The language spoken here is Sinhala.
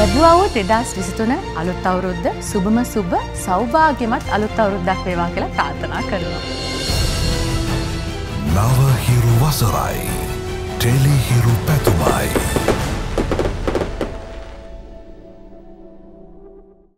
ලැබුවා වූ 2023 අලුත් අවුරුද්ද සුබම සුබ සෞභාග්‍යමත් අලුත් අවුරුද්දක් වේවා කියලා ප්‍රාර්ථනා කරනවා. නව හිරු වසරයි ටෙලි හිරු පැතුමයි